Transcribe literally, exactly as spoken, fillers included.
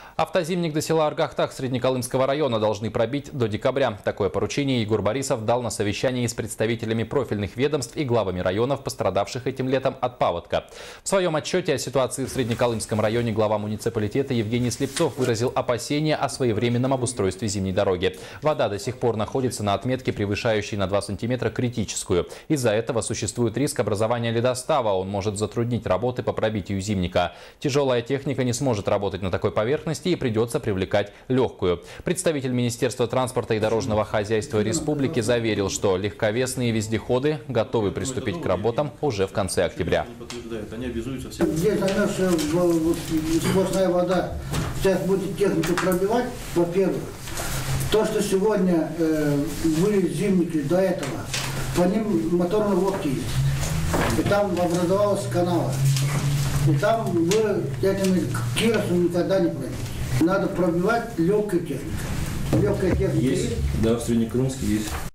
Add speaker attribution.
Speaker 1: Автозимник до села Аргахтах Среднеколымского района должны пробить до декабря. Такое поручение Егор Борисов дал на совещании с представителями профильных ведомств и главами районов, пострадавших этим летом от паводка. В своем отчете о ситуации в Среднеколымском районе глава муниципалитета Евгений Слепцов выразил опасения о своевременном обустройстве зимней дороги. Вода до сих пор находится на отметке, превышающей на два сантиметра критическую. Из-за этого существует риск образования ледостава. Он может затруднить работы по пробитию зимника. Тяжелая техника не сможет работать на такой поверхности и придется привлекать легкую. Представитель Министерства транспорта и дорожного хозяйства республики заверил, что легковесные вездеходы готовы приступить к работам уже в конце октября.
Speaker 2: Здесь замерзшая сплошная вода. Сейчас будет технику пробивать, во-первых. То, что сегодня э, были зимники до этого, по ним моторные лодки есть. И там образовалась канава. И там вы этими киросом никогда не пройдете. Надо пробивать легкой техникой. Легкая техника
Speaker 3: есть? Да, в Среднеколымске есть.